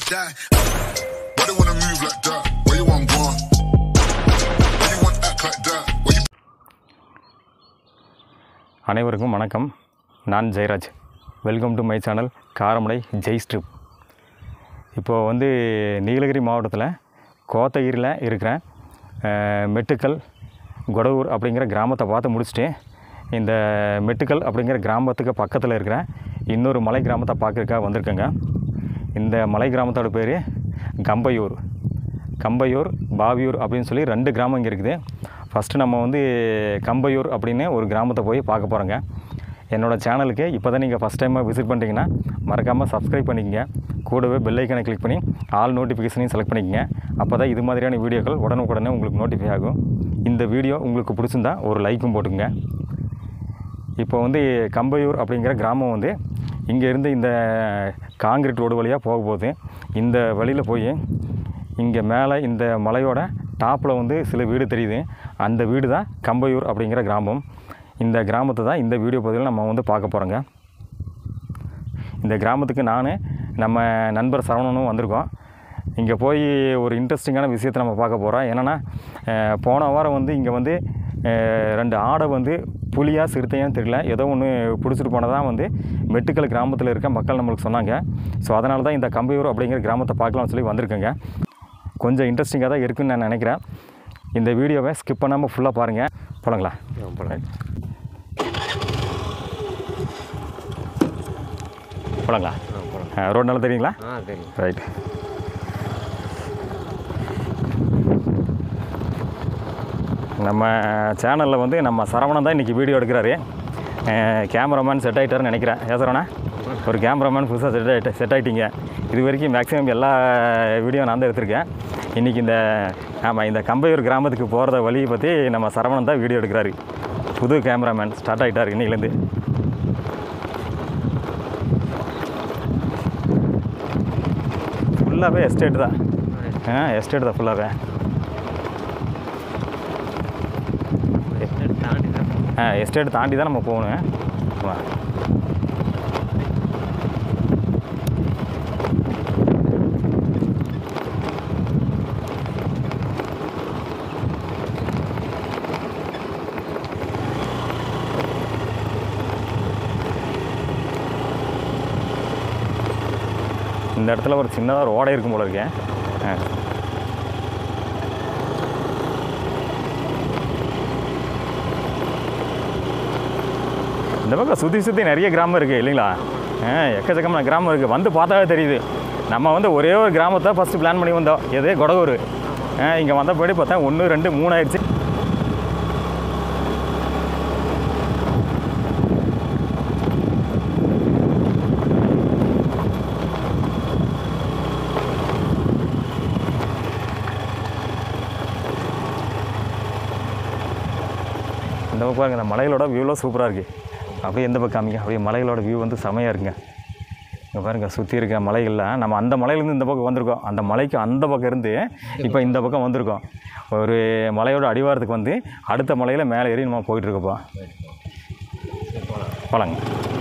die. Why they wanna move like that? Where you want gone? Why you want act like that? Where you... அனைவருக்கும் வணக்கம். நான் ஜெயராஜ். Welcome to my channel Karamadai Jai strip. இப்போது நீலகிரி மாவட்டத்தில் கோத்தகிரியில் இருக்கிறேன். மெட்டுக்கல் கொடவூர் அப்படிங்கிற கிராமத்தை பார்த்து முடிச்சுட்டு இந்த மெட்டுக்கல் அப்படிங்கிற கிராமத்துக்கு பக்கத்தில் இருக்கிற இன்னொரு மலை கிராமத்தை பார்க்குறதுக்காக வந்திருக்கேங்க. இந்த மலை கிராமத்தோட பேர் கம்பையூர் பாவியூர் அப்படின்னு சொல்லி 2 கிராமம் இங்கே இருக்குது. ஃபஸ்ட்டு நம்ம கம்பையூர் அப்படின்னு ஒரு கிராமத்தை போய் பார்க்க போகிறோங்க. என்னோடய சேனலுக்கு இப்போ தான் நீங்கள் ஃபஸ்ட் டைமாக விசிட் பண்ணிட்டீங்கன்னா மறக்காமல் சப்ஸ்கிரைப் பண்ணிக்கங்க. கூடவே பெல் ஐக்கனை கிளிக் பண்ணி ஆல் நோட்டிஃபிகேஷனையும் செலக்ட் பண்ணிக்கங்க. அப்போ தான் இது மாதிரியான வீடியோக்கள் உடனுக்குடனே உங்களுக்கு நோட்டிஃபை ஆகும். இந்த வீடியோ உங்களுக்கு பிடிச்சிருந்தா ஒரு லைக்கும் போட்டுக்குங்க. இப்போ கம்பையூர் அப்படிங்கிற கிராமம் இங்கேருந்து இந்த காங்கிரீட் ரோடு வழியாக போக போகுது. இந்த வழியில் போய் இங்கே மேலே இந்த மலையோட டாப்பில் சில வீடு தெரியுது. அந்த வீடு தான் கம்பையூர் அப்படிங்கிற கிராமம். இந்த கிராமத்தை தான் இந்த வீடியோ பதிவில் நம்ம பார்க்க போகிறோங்க. இந்த கிராமத்துக்கு நான் நம்ம நண்பர் சரவணனும் வந்திருக்கோம். இங்கே போய் ஒரு இன்ட்ரெஸ்டிங்கான விஷயத்தை நம்ம பார்க்க போகிறோம். என்னென்னா போன வாரம் இங்கே 2 ஆடை புலியா சிறுத்தையான்னு தெரியல, ஏதோ ஒன்று பிடிச்சிட்டு போனதான் மெட்டுக்கல் கிராமத்தில் இருக்க மக்கள் நம்மளுக்கு சொன்னாங்க. ஸோ அதனால தான் இந்த கம்பையூர் அப்படிங்கிற கிராமத்தை பார்க்கலாம்னு சொல்லி வந்திருக்கேங்க. கொஞ்சம் இன்ட்ரெஸ்டிங்காக தான் இருக்குதுன்னு நான் நினைக்கிறேன். இந்த வீடியோவை ஸ்கிப் பண்ணாமல் ஃபுல்லாக பாருங்கள். போகலாங்களா? போகலாங்களா? ரோடு நல்லா தெரியுங்களா? தெரியும். ரைட். நம்ம சேனலில் நம்ம சரவணன் தான் இன்றைக்கி வீடியோ எடுக்கிறாரு. கேமராமேன் செட் ஆகிட்டாருன்னு நினைக்கிறேன். ஏசரவண்ணா, ஒரு கேமராமேன் புதுசாக செட் ஆகிட்டீங்க. இது வரைக்கும் மேக்ஸிமம் எல்லா வீடியோ நான் தான் எடுத்திருக்கேன். இன்றைக்கி இந்த கம்பையூர் கிராமத்துக்கு போகிறத வழியை பற்றி நம்ம சரவணன் தான் வீடியோ எடுக்கிறாரு. புது கேமராமேன் ஸ்டார்ட் ஆகிட்டார் இன்னையிலேருந்து. ஃபுல்லாகவே எஸ்டேட் தான். எஸ்டேட் தான் ஃபுல்லாகவே. எஸ்டேட் தாண்டி தான் நம்ம போகணும். இந்த இடத்துல ஒரு சின்னதாக ஒரு ஓடை இருக்கும் போல இருக்கேன். இந்த பக்கம் சுற்றி நிறைய கிராமம் இருக்குது இல்லைங்களா? எக்கச்சக்கமான கிராமம் இருக்குது. பார்த்தாவே தெரியுது. நம்ம ஒரே ஒரு கிராமத்தை ஃபஸ்ட்டு பிளான் பண்ணி வந்தோம். எதே கொடவூர். இங்கே வந்தபடி பார்த்தா 1, 2, 3 ஆயிடுச்சு. இந்த பக்கம் பாருங்க, இந்த மலைகளோட வியூலாம் சூப்பராக இருக்குது. அப்படியே எந்த பக்கம் காமிங்க, அப்படியே மலைகளோட வியூ செமையாக இருக்குங்க. இங்கே பாருங்கள், சுற்றி இருக்க மலைகளில் நம்ம அந்த மலையிலேருந்து இந்த பக்கம் வந்திருக்கோம். அந்த மலைக்கு அந்த பக்கம் இருந்து இப்போ இந்த பக்கம் வந்திருக்கோம். ஒரு மலையோட அடிவாரத்துக்கு அடுத்த மலையில் மேலே ஏறி நம்ம போயிட்டுருக்கப்போ. போலாங்க.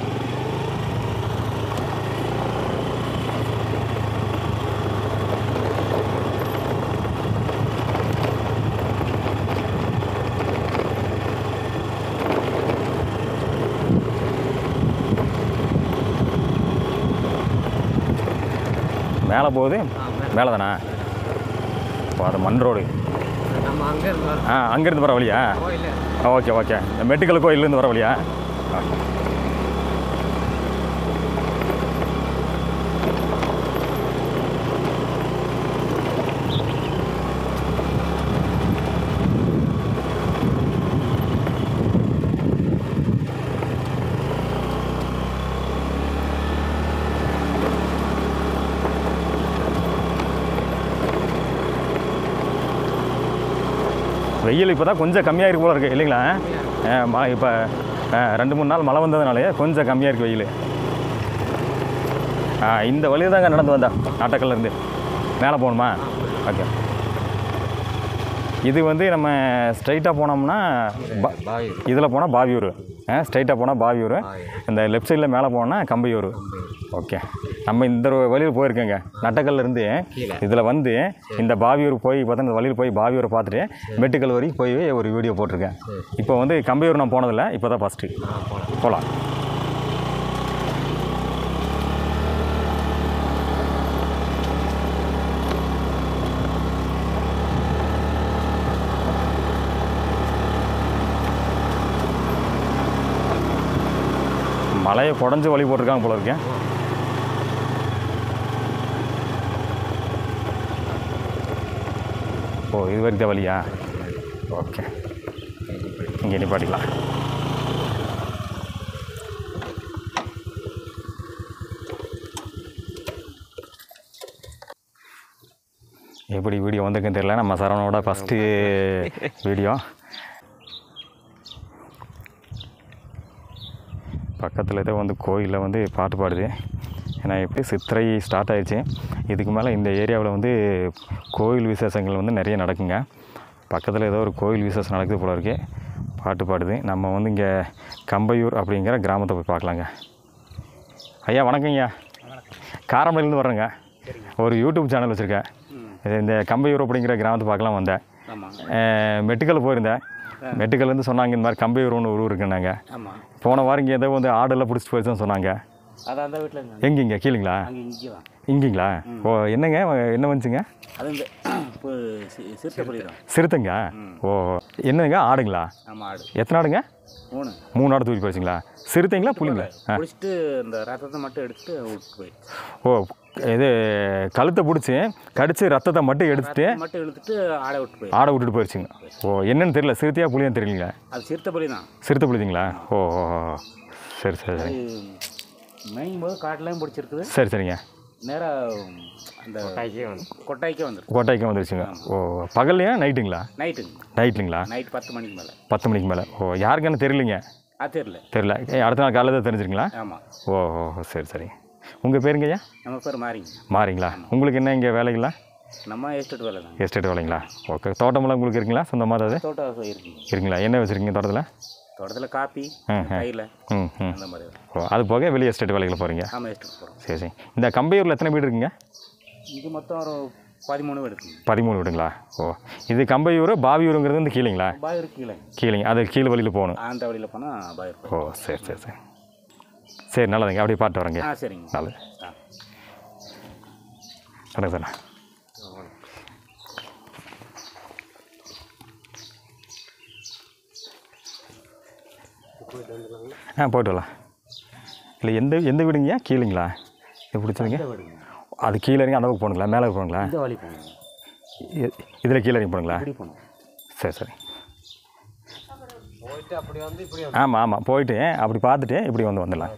மேலே போகுது. மேலே தானே? இப்போ அது மண் ரோடு. அங்கேருந்து வர வழியா? ஓகே. மெட்டுக்கல் கோயிலேருந்து வர வழியா? வெயில் இப்போ தான் கொஞ்சம் கம்மியாக இருக்கு போல இருக்குது இல்லைங்களா? இப்போ 2-3 நாள் மழை வந்ததுனாலே கொஞ்சம் கம்மியாக இருக்குது வெயில். இந்த வழியில் தாங்க நடந்து வந்தேன். நாட்டக்கல்லேருந்து மேலே போகணுமா? ஓகே. இது வந்து நம்ம ஸ்ட்ரைட்டாக போனோம்னா இதில் போனால் பாவியூர், ஸ்ட்ரைட்டாக போனால் பாவியூர், இந்த லெஃப்ட் சைடில் மேலே போனால் கம்பையூர். ஓகே, நம்ம இந்த வழியில் போயிருக்கோங்க. நட்டக்கல்லேருந்து இதில் வந்து இந்த பாவியூர் போய் பார்த்தா இந்த வழியில் போய் பாவியூரை பார்த்துட்டு மெட்டுக்கல் வரைக்கும் போய் ஒரு வீடியோ போட்டிருக்கேன். இப்போ வந்து கம்பையூர் நான் போனதில்லை, இப்போ தான் ஃபஸ்ட்டு போகலாம். மலையை குடஞ்சி வழி போட்டிருக்காங்க போல இருக்கேன். ஓ, இது வரைக்கும் தான் வழியா? ஓகே, இங்கே நிப்பாட்டிக்கலாம். எப்படி வீடியோ வந்திருக்குன்னு தெரியல. நம்ம சரவணோட ஃபஸ்ட்டு வீடியோ. பக்கத்தில் ஏதோ வந்து கோயிலில் வந்து பாட்டு பாடுது. ஏன்னா எப்படி சித்திரை ஸ்டார்ட் ஆகிடுச்சு. இதுக்கு மேலே இந்த ஏரியாவில் வந்து கோயில் விசேஷங்கள் வந்து நிறைய நடக்குங்க. பக்கத்தில் ஏதோ ஒரு கோயில் விசேஷம் நடக்குது போல இருக்குது. பாட்டு பாடுது. நம்ம வந்து இங்கே கம்பையூர் அப்படிங்கிற கிராமத்தை போய் பார்க்கலாங்க. ஐயா வணக்கங்கய்யா. காரமடையிலேருந்து வர்றேங்க. ஒரு யூடியூப் சேனல் வச்சுருக்கேன். இந்த கம்பையூர் அப்படிங்கிற கிராமத்தை பார்க்கலாம் வந்தேன். மெட்டுக்கல் போயிருந்தேன். மெட்டுக்கல்லேருந்து சொன்னாங்க இந்த மாதிரி கம்பையூர்னு ஒரு ஊர் இருக்குன்னாங்க. போன வாரம் இங்கே ஏதோ வந்து ஆடெல்லாம் பிடிச்சிட்டு போயிடுச்சுன்னு சொன்னாங்க. எங்கேங்க கீழேங்களா? இங்கேங்களா? ஓ, என்னங்க என்ன வந்துச்சுங்க? சிறுத்தைங்க. ஓ, என்னங்க ஆடுங்களா? எத்தனை ஆடுங்க? 3 ஆடு தூக்கி போயிடுச்சுங்களா? சிறுத்தைங்களா புலிங்களா? ஓ, இது கழுத்தை பிடிச்சி கடிச்சு ரத்தத்தை மட்டும் எடுத்துட்டு ஆடை விட்டுட்டு போயிடுச்சுங்க. ஓ, என்னன்னு தெரியல. சிறுத்தையா புலியான்னு தெரியலீங்களா? சிறுத்தை புலிங்களா? ஓ, சரி சரி சரி. சரி சரிங்க. கொட்டாய்க்கே வந்துருச்சுங்க. ஓ, பகல்லையா நைட்டுங்களா? நைட்டுங்களா? 10 மணிக்கு மேலே. ஓ, யாருக்குன்னு தெரியலிங்க? தெரியல. அடுத்த நாள் காலையில் தான் தெரிஞ்சிருங்களா? ஓ ஓ, சரி சரி. உங்கள் பேருங்க ஐயா? நம்ம பேர் மாறிங்களா? உங்களுக்கு என்ன இங்கே வேலைங்களா? நம்ம எஸ்டேட் வேலை தான். எஸ்டேட் வேலைங்களா? ஓகே. தோட்டமெல்லாம் உங்களுக்கு இருக்குங்களா? சொந்தமாக அது தோட்டம் இருக்குங்களா? என்ன வச்சுருக்கீங்க தோட்டத்தில்? காப்பி, கையில், அந்த மாதிரி. ஓ, அது போக வெளியே எஸ்டேட் வேலைகளை போகிறீங்க? ஆமாம், எஸ்டேட் போகிறோம். சரி சரி. இந்த கம்பையூரில் எத்தனை வீடு இருக்குங்க? இது மொத்தம் ஒரு 13 வீடு இருக்குங்க. 13 வீடுங்களா? ஓ, இது கம்பையூர். பாவியூருங்கிறது வந்து கீழேங்களா? பாயூர் கீழேங்க. அது கீழே வழியில் போகணும். அந்த வழியில் போனால் பாயூர். ஓ, சரி சரி சரி. சரி, நல்லதுங்க. அப்படியே பாட்டு வரேங்க. சரிங்க. நல்லது. வணக்கம் சார். போய்ட்டு வரலாம். இல்லை, எந்த வீடுங்கய்யா? கீழேங்களா? இது பிடிச்சதுங்க. அது கீழே இறங்கி அந்த பக்கம் போகணுங்களா? மேலே போகணுங்களா? இதில் கீழே இறங்கி போகணுங்களா? சரி சரி. ஆமாம் ஆமாம், போயிட்டு அப்படி பார்த்துட்டு இப்படி வந்துடலாம்.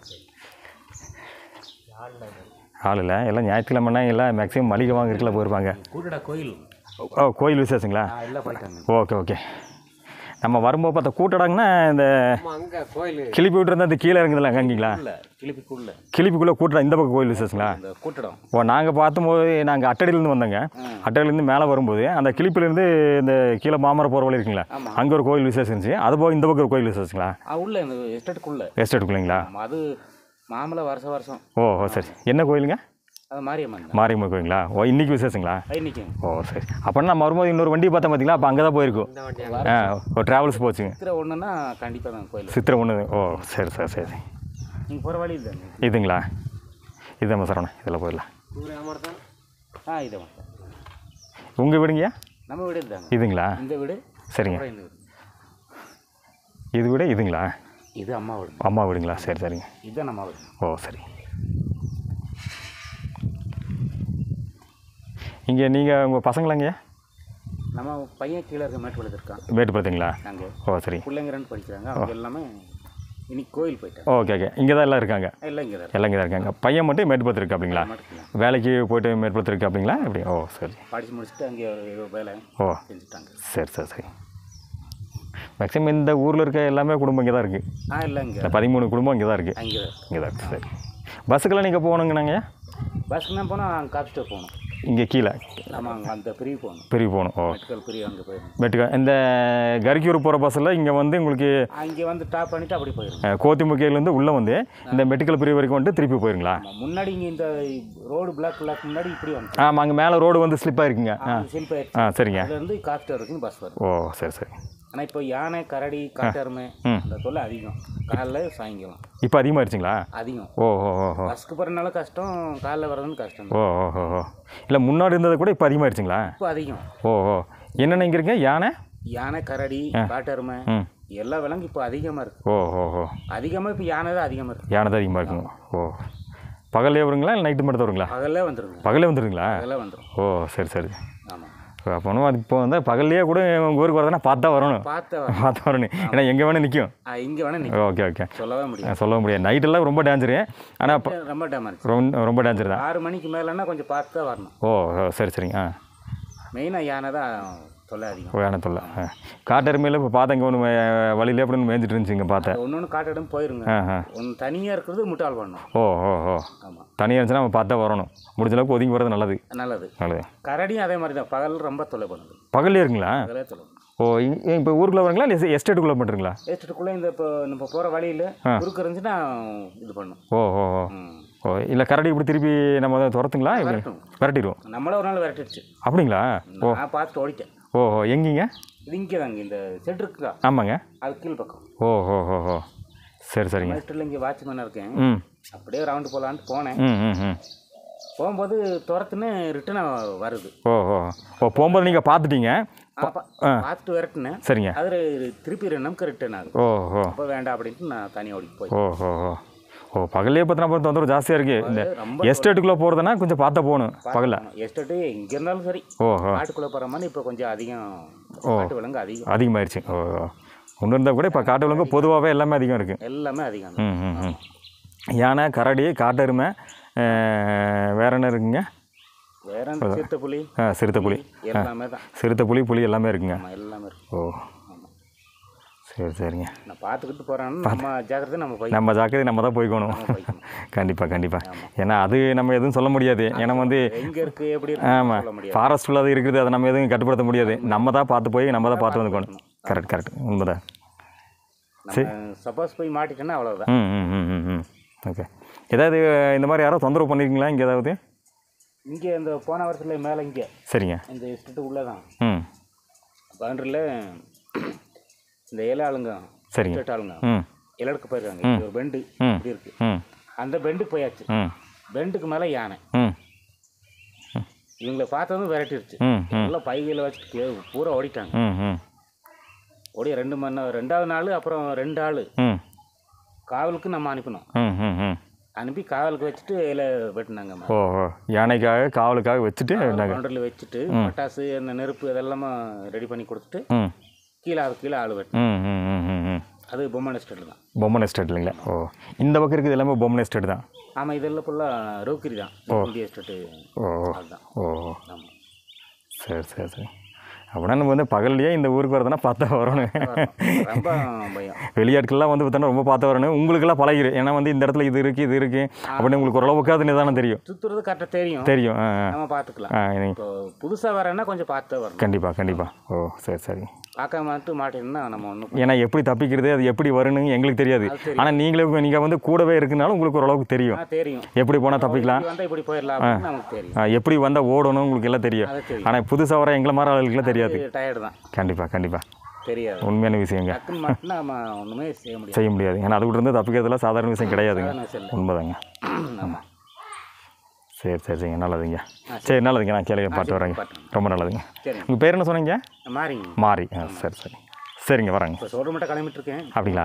ஆள் இல்லை, எல்லாம் ஞாயிற்றுக்கிழமைனா எல்லாம் மேக்ஸிமம் மளிகை வாங்கிருக்கல போயிருப்பாங்க. ஓ, கோயில் விசேஷங்களா? Okay okay. நம்ம வரும்போது பார்த்தா கூட்டடாங்கன்னா இந்த கிளிப்பி விட்டுருந்தா இந்த கீழே இறங்குதில்ல அங்கேங்களா? கிளிப்பிக்குள்ளே கூட்டடா இந்த பக்கம் கோயில் விசேஷங்களா? ஓ, நாங்கள் பார்த்தும்போது நாங்கள் அட்டடியிலேருந்து வந்தோங்க. அட்டடியிலேருந்து மேலே வரும்போது அந்த கிளிப்பிலேருந்து இந்த கீழே மாமரம் போகிற வழி இருக்குங்களா? அங்கே ஒரு கோயில் விசேஷம் இருந்துச்சு. அது போக இந்த பக்கம் ஒரு கோயில் விசேஷங்களா? எஸ்டேட்டுக்குள்ளேங்களா? அது மாமலை வருஷம். ஓ சரி. என்ன கோயிலுங்க? மாரியம்மன் கோயிலுங்களா? ஓ, இன்றைக்கி விசேஷங்களா? இன்னைக்கு. ஓ சரி. அப்படின்னா நான் வரும்போது இன்னொரு வண்டி பார்த்தேன் பார்த்தீங்களா? அப்போ அங்கே தான் போயிருக்கும். ஒரு ட்ராவல்ஸ் போச்சுங்க. சித்திரை 1ன்னா கண்டிப்பாக தான் கோயில். சித்திரை 1. ஓ சரி சரி சரி. நீங்கள் போகிற வழி இது இதுங்களா? இதுதான் சரவணா. இதில் போயிடலாம். இதை உங்கள் வீடுங்கய்யா? நம்ம வீடு இதுதாங்க. இதுங்களா? இந்த வீடு. சரிங்க. இது வீடு இதுங்களா? இது அம்மா வீடு. அம்மா வீடுங்களா? சரி சரிங்க. இதுதான் நம்ம வீடு. ஓ சரி. இங்கே நீங்கள் உங்கள் பசங்களாங்கய்யா? நம்ம பையன் கீழே இருக்க மேட்டுப்பாளையத்தில் இருக்கான். மேட்டுப்பாளையத்துங்களா? நாங்கள். ஓ சரி. பிள்ளைங்க 2 படிக்கிறாங்க. அவங்க எல்லாமே இன்னைக்கு கோயில் போயிட்டாங்க. Okay okay. இங்கே தான் எல்லாம் இருக்காங்க? எல்லாம் இங்கே தான் இருக்காங்க. பையன் மட்டும் மேட்டுப்பாளையத்தில் இருக்கா அப்படிங்களா? வேலைக்கு போய்ட்டு மேட்டுப்பாளையத்தில் இருக்கா அப்படிங்களா? எப்படி? ஓ சரி. படித்து முடிச்சுட்டு அங்கே ஒரு வேலை செஞ்சுட்டாங்க. சரி சரி சரி. மேக்ஸிமம் இந்த ஊரில் இருக்க எல்லாமே குடும்பம் இங்கே தான் இருக்குது. இல்லை, இங்கே இந்த 13 குடும்பம் இங்கே தான் இருக்குது. இங்கே தான் இருக்குது. சரி. பஸ்ஸுக்கெல்லாம் நீங்கள் போகணுங்கண்ணாங்கய்யா? பஸ்ஸுக்கு தான் போனால் காப்பி ஸ்டோர் போகணும். இங்கே கீழே ஆமாங்க, அந்த பிரிவு போகணும். பிரிவு போகணும். ஓ, மெட்கல் பிரிவு அங்கே போயிடணும். மெட்டுக்கல் இந்த கரிக்கூர் போகிற பஸ்ஸில் இங்கே வந்து உங்களுக்கு அங்கே வந்து டாப் பண்ணிவிட்டு அப்படி போயிடும். கோத்திமுக்கையிலேருந்து உள்ளே வந்து இந்த மெட்டுக்கல் பிரிவு வரைக்கும் வந்துட்டு திருப்பி போயிருங்களா? முன்னாடி இங்கே இந்த ரோடு பிளாக் முன்னாடி இப்படி வந்து ஆமாம், அங்கே மேலே ரோடு வந்து ஸ்லிப்பாக இருக்குங்க. ஸ்லிப் ஆயிடுச்சு. சரிங்க. அதுலேருந்து காஸ்ட் வரைக்கும் பஸ் வரும். ஓ, சரி சரி. ஆனால் இப்போ யானை, கரடி, காட்டெருமை அந்த தொல்லை அதிகம். காலைல சாயங்காலம் இப்போ அதிகமாகிடுச்சிங்களா? அதிகம். ஓ ஓ ஓ ஓ. பஸ்க்கு போகிறதுனால கஷ்டம், காலைல வர்றதுன்னு கஷ்டம். ஓ ஓ ஓ ஓ. இல்லை முன்னாடி இருந்தது கூட இப்போ அதிகமாகிடுச்சிங்களா? இப்போ அதிகம். ஓ ஓ. என்னென்ன இங்கே இருக்குங்க? யானை, கரடி, காட்டெருமை எல்லா விலங்கு இப்போ அதிகமாக இருக்குது. ஓ ஓ ஓ. அதிகமாக இப்போ யானை தான் அதிகமாக இருக்குது. யானை தான் அதிகமாக இருக்குங்க. ஓ, பகல்லே வருங்களா இல்லை நைட்டு மட்டும் வருங்களா? பகல்லே வந்துடுங்க. பகல்லே வந்துடுங்களா? பகல்லே வந்துடும். ஓ, சரி சரி. ஆமாம். அப்போ அது இப்போ வந்து பகல்லையே கூட உங்கள் ஊருக்கு வரதுன்னா பார்த்தா வரணும். பார்த்து வரணும். ஏன்னா எங்கே வேணால் நிற்கும். இங்கே வேணால் நிற்கும். Okay okay. சொல்லவே முடியாது. சொல்ல முடியாது. நைட்டெல்லாம் ரொம்ப டேஞ்சரு. ஆனால் ரொம்ப டேமேஜ். ரொம்ப டேஞ்சர் தான். 6 மணிக்கு மேலேன்னா கொஞ்சம் பார்த்து தான் வரணும். ஓ, சரி சரிங்க. மெயினாக யானை தான் தொல்லை அதிகம். யானை தொல்லை. காட்டெருமையில் இப்போ பார்த்தேன் இங்கே ஒன்று வழியிலே அப்படின்னு மேய்ஞ்சிட்டு இருந்துச்சுங்க பார்த்தேன். ஒன்று காட்டிடம் போயிருங்க. ஒன்று தனியாக இருக்கிறது முட்டாள் பண்ணணும். ஓ ஓ ஓ. ஆமாம், தனியாக இருந்துச்சுன்னா நம்ம பார்த்தா வரணும். முடிஞ்ச அளவுக்கு ஒதுங்கி வர்றது நல்லது. நல்லது. நல்லது. கரடியும் அதே மாதிரி தான். பகல் ரொம்ப தொல்லை பண்ணுது. பகல்லே இருக்குங்களா? பகலே தொல்லை. ஓ, இப்போ ஊருக்குள்ளே வரீங்களா இல்லை எஸ்டேட்டுக்குள்ளே பண்ணுறீங்களா? எஸ்டேட்டுக்குள்ளே இந்த இப்போ நம்ம போகிற வழியில் குறுக்கு இருந்துச்சுன்னா இது பண்ணும். ஓ ஓ ஓ ஓ. இல்லை கரடி இப்படி திருப்பி நம்ம துரத்துங்களா? விரட்டிடுவோம். நம்மளே ஒரு நாள் விரட்டிடுச்சு. அப்படிங்களா? ஓ, நான் பார்த்துட்டு ஓடிட்டேன். ஓ ஓ. எங்கீங்க? இது இங்கே தாங்க, இந்த செட் இருக்குதா? ஆமாங்க. அது கீழ் பக்கம். ஓ ஓ ஓ ஓ. சரி சரிங்க. நெஸ்ட்டில் இங்கே வாட்ச்மேனாக இருக்கேன். அப்படியே ரவுண்டு போகலான்ட்டு போனேன். போகும்போது துரத்துன்னு ரிட்டனாக வருது. ஓ ஓ ஓ. போகும்போது நீங்கள் பார்த்துட்டீங்க? பார்த்துட்டு விரட்டுனேன். சரிங்க. அது திருப்பி நமக்கு ரிட்டர்ன் ஆகுது. ஓ ஓ. அப்போ வேண்டாம் அப்படின்ட்டு நான் தனியாக ஓடி போய். ஓ ஓ ஓ ஓ. பகல்லே பார்த்தினா தொந்தரவு ஜாஸ்தியாக இருக்குது. இந்த எஸ்டேட்டுக்குள்ளே போகிறதுனா கொஞ்சம் பார்த்தா போகணும் பகலில். எஸ்டேட்டு எங்கே இருந்தாலும் சரி. ஓ. காட்டுக்குள்ளே போகிற மாதிரி இப்போ கொஞ்சம் அதிகம். காட்டு விலங்கு அதிகமாகிடுச்சு. ஓ. ஒன்று இருந்தால் கூட இப்போ காட்டு விலங்கு பொதுவாகவே எல்லாமே அதிகம் இருக்குது. எல்லாமே அதிகம். யானை, கரடி, காட்டெருமை, வேற என்ன இருக்குங்க? வேற சிறுத்தைப்புலி. சிறுத்தைப்புலி எல்லாமே தான். சிறுத்தைப்புலி, புலி எல்லாமே இருக்குங்க. எல்லாமே இருக்கு. ஓ, சரி சரிங்க. நான் பார்த்துக்கிட்டு போகிறேன்னு நம்ம ஜாக்கிரதை நம்ம ஜாக்கிரதை நம்ம தான் போய்க்கணும். கண்டிப்பாக கண்டிப்பாக. ஏன்னா அது நம்ம எதுவும் சொல்ல முடியாது. ஏன்னா வந்து எங்கே இருக்குது எப்படி? ஆமாம், ஃபாரஸ்ட் உள்ளது இருக்குது. அதை நம்ம எதுவும் கட்டுப்படுத்த முடியாது. நம்ம தான் பார்த்து போய் நம்ம தான் பார்த்து வந்துக்கணும். கரெக்ட் உண்மைதான். சரி, சப்போஸ் போய் மாட்டிட்டேன்னா அவ்வளோதான். ஓகே. ஏதாவது இந்த மாதிரி யாரோ தொந்தரவு பண்ணியிருக்கீங்களா இங்கே? ஏதாவது இங்கே இந்த போன வருஷத்தில் மேலே இங்கே. சரிங்க. இந்த எஸ்டேட்டு உள்ளே தான் பவுண்டரியில் இந்த ஏழை ஆளுங்க. சரிங்க. எஸ்டேட் ஆளுங்க இலடுக்கு போயிருக்காங்க. ஒரு பெண்டு இப்படி இருக்குது. அந்த பெண்டுக்கு போயாச்சு. பெண்டுக்கு மேலே யானை. இவங்களை பார்த்ததும் விரட்டிடுச்சு. எல்லாம் பைகையில் வச்சுட்டு பூரா ஓடிட்டாங்க. ஓடி 2 மணி நேரம். 2வது நாள் அப்புறம் 2 ஆள் காவலுக்கு நம்ம அனுப்பினோம். அனுப்பி காவலுக்கு வச்சுட்டு இலை வெட்டினாங்க. ஓ, யானைக்காக காவலுக்காக வச்சுட்டு பவுண்டரியில் வச்சுட்டு பட்டாசு அந்த நெருப்பு அதெல்லாமா ரெடி பண்ணி கொடுத்துட்டு கீழே ஆள் வெட்டினோம். அது பொம்மன் எஸ்டேட் தான். பொம்மன் எஸ்டேட் இல்லைங்களா? ஓ, இந்த பக்கம் இருக்குது எல்லாமே பொம்மன் எஸ்டேட் தான். ஆமாம், இதெல்லாம் ஃபுல்லாக ரோக்கிரி தான். இந்திய எஸ்டேட்டு. ஓ அதுதான். ஓ, ஆமாம். சரி. அப்படின்னா நம்ம வந்து பகல்லையே இந்த ஊருக்கு வரதுன்னா பார்த்தா வரணும். ரொம்ப பயம். வெளியாட்கள்லாம் வந்து பார்த்தோன்னா ரொம்ப பார்த்தா வரணும். உங்களுக்கெல்லாம் பழகிடும். ஏன்னா வந்து இந்த இடத்துல இது இருக்குது அப்படின்னு உங்களுக்கு ஓரளவுக்கு அது நிதானம் தெரியும். சுற்றுறது கரெக்டாக தெரியும். நம்ம பார்த்துக்கலாம். இப்போ புதுசாக வரேன்னா கொஞ்சம் பார்த்து வரணும். கண்டிப்பாக. ஓ, சரி. பார்க்காம மாட்டேன்னா நம்ம ஒன்றும். ஏன்னா எப்படி தப்பிக்கிறது, அது எப்படி வரணும்னு எங்களுக்கு தெரியாது. ஆனால் நீங்கள் வந்து கூடவே இருக்குனாலும் உங்களுக்கு ஓரளவுக்கு தெரியும். எப்படி போனால் தப்பிக்கலாம், இப்படி போயிடலாம் நமக்கு தெரியும். எப்படி வந்தால் ஓடணும் உங்களுக்கு எல்லாம் தெரியும். ஆனால் புதுசாக வர எங்களை மாதிரி ஆளுகளுக்குலாம் தெரியாது. டயர்டு தான். கண்டிப்பாக தெரியாது. உண்மையான விஷயங்க. நம்ம ஒன்றுமே செய்ய முடியாது. ஏன்னா அதுக்கிட்ட இருந்து தப்பிக்கிறதுலாம் சாதாரண விஷயம் கிடையாதுங்க. உண்மைதாங்க. ஆமாம். சரிங்க. நல்லதுங்க. நல்லதுங்க. நான் கேள்வி பாட்டு வரேங்க. ரொம்ப நல்லதுங்க. உங்கள் பேர் என்ன சொன்னீங்க? மாறி. சரிங்க, வரேங்க. இப்போ சோடு மட்டும் கிளம்பிட்டு இருக்கேன். அப்படிங்களா?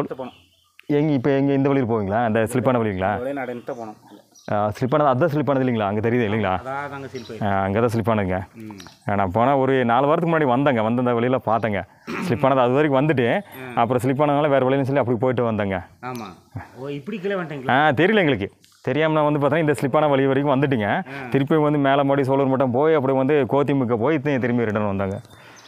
இப்போ எங்கே இந்த வழியில் போவீங்களா? அந்த ஸ்லிப்பான வழிங்களா? போனோம். ஸ்லிப்பானது அதுதான் ஸ்லிப்பானது இல்லைங்களா? அங்கே தெரியுது இல்லைங்களா? அங்கே தான் ஸ்லிப்பானதுங்க. நான் போனால் ஒரு 4 வாரத்துக்கு முன்னாடி வந்தேங்க. அந்த வழியில் பார்த்தேங்க ஸ்லிப்பானது. அது வரைக்கும் வந்துட்டு அப்புறம் ஸ்லிப்பானதுனால வேறு வழின்னு சொல்லி அப்படி போயிட்டு வந்தேங்க. ஆமாம். இப்படி கீழே வந்துட்டீங்களா? தெரியல எங்களுக்கு. தெரியாமல் நான் வந்து பார்த்தா இந்த ஸ்லிப்பான வழி வரைக்கும் வந்துட்டுங்க. திருப்பி வந்து மேலே மாடி சோழர் மட்டும் போய் அப்படி வந்து கோத்திமுக்க போய் திரும்பி ரிட்டர்ன் வந்தாங்க.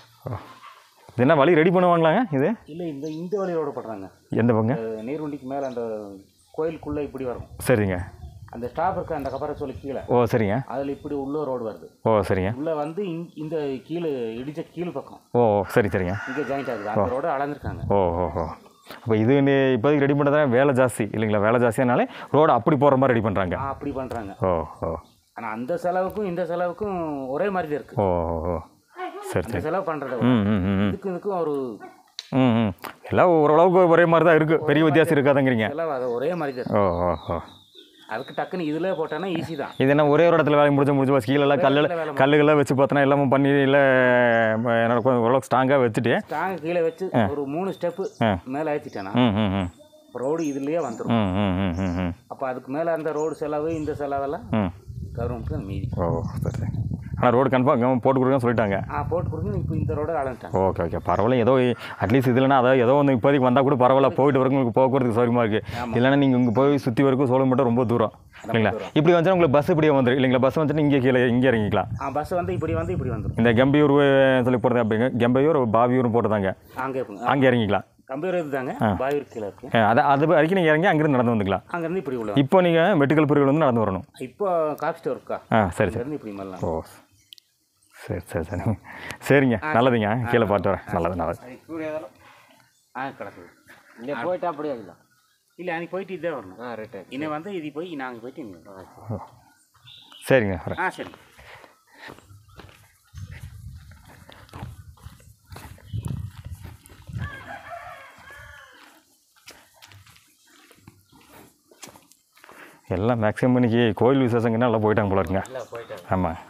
இது என்ன வழி ரெடி பண்ணுவாங்களாங்க இது? இல்லை, இந்த வழி ரோடு போடுறாங்க. எந்த பங்க? நீர்வண்டிக்கு மேலே அந்த கோயிலுக்குள்ளே இப்படி வரும். சரிங்க. அந்த ஸ்டாப் இருக்க அந்த கப்பரை சொல்லி கீழே. ஓ சரிங்க. அதில் இப்படி உள்ள ரோடு வருது. ஓ சரிங்க. உள்ளே வந்து இந்த கீழே இடிச்ச கீழ் பக்கம். ஓ சரி சரிங்க. இங்கே ஜாயிண்ட் ஆகுது. அந்த ரோடு அளந்துருக்காங்க. ஓ ஓ ஓ. அப்போ இது இப்போதைக்கு ரெடி பண்ணுறதா வேலை ஜாஸ்தி இல்லைங்களா? வேலை ஜாஸ்தியானாலே ரோடு அப்படி போகிற மாதிரி ரெடி பண்ணுறாங்க. அப்படி பண்ணுறாங்க. ஓ ஓ. ஆனால் அந்த செலவுக்கும் இந்த செலவுக்கும் ஒரே மாதிரி தான் இருக்குது. ஓ ஓ சரி சரி. செலவு பண்ணுறது இதுக்கும் ஒரு எல்லாம் ஓரளவுக்கு ஒரே மாதிரி தான் இருக்குது, பெரிய வித்தியாசம் இருக்காதுங்கிறீங்க. செலவு அது ஒரே மாதிரி தான். ஓ ஓ ஓ. அதுக்கு டக்குன்னு இதில் போட்டோன்னா ஈஸி தான். இது என்ன ஒரே ஒரு இடத்துல வேலை முடிஞ்சு போச்சு. கீழெல்லாம் கல்லுகள்லாம் வச்சு பார்த்தோன்னா எல்லாமே பண்ணி இல்லை என்னோட ஓரளவுக்கு ஸ்ட்ராங்காக வச்சுட்டு கீழே வச்சு ஒரு 3 ஸ்டெப்பு மேலே ஏற்றிட்டேன்னா ரோடு இதுலேயே வந்துடும். அப்போ அதுக்கு மேலே அந்த ரோடு செலவு இந்த செலவெல்லாம் கவர்மெண்ட்டுக்கு மீதி. ஓ சரி. ஆனால் ரோடு கன்ஃபார்ம் போட்டு கொடுங்க சொல்லிட்டாங்க. போட்டு கொடுங்க. இப்போ இந்த ரோடு அளந்துட்டாங்க. ஓகே ஓகே பரவாயில்ல. ஏதோ அட்லீஸ்ட் இதுலனா அதாவது ஏதோ ஒன்று இப்போதைக்கு வந்தால் கூட பரவாயில்ல, போயிட்டு வரைக்கும் உங்களுக்கு போக்குவரத்துக்கு சௌகரியமாக இருக்குது. இல்லைன்னா நீங்கள் இங்கே போய் சுற்றி வரைக்கும் சோழம் மட்டும் ரொம்ப தூரம் இல்லைங்களா? இப்படி வந்துட்டு உங்களுக்கு பஸ் இப்படியே வந்துடும் இல்லைங்களா? பஸ் வந்துட்டு இங்கே கீழே இங்கே இறங்கிக்கலாம். பஸ் வந்து இப்படி வந்துடும். இந்த கம்பியூர் சொல்லி போகிறது அப்படிங்க, கம்பையூர் பாவியூரும் போட்டுதாங்க. அங்கே இறங்கிக்கலாம். கம்பையூர் இதுதாங்க, பாவியூர் கீழே இருக்குது. அது வரைக்கும் நீங்கள் இறங்கி அங்கேருந்து நடந்து வந்துக்கலாம். அங்கேருந்து இப்படி உள்ள. இப்போ நீங்கள் மெடிக்கல் பிரிவில் வந்து நடந்து வரணும். இப்போ காஃபி ஸ்டோர் இருக்கா? சரி சரி. இப்படி வரலாம். ஓ சரி சரி சரி சரிங்க. நல்லதுங்க. கீழே பார்த்து வரேன். நல்லது. கிடக்குது. இல்லை போயிட்டு அப்படியே ஆகலாம். இல்லை அன்றைக்கி போயிட்டு இதே வரணும். ரைட்டு. இன்னும் வந்து இது போய் நாங்கள் போயிட்டு இங்கே. சரிங்க. சரி. எல்லாம் மேக்ஸிமம் இன்னைக்கு கோயில் விசேஷங்கன்னா எல்லாம் போயிட்டாங்க போல இருக்குங்க. ஆமாம்.